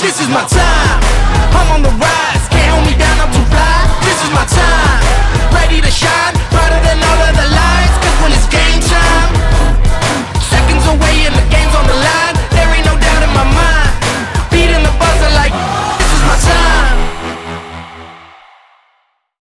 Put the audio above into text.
This is my time. I'm on the rise.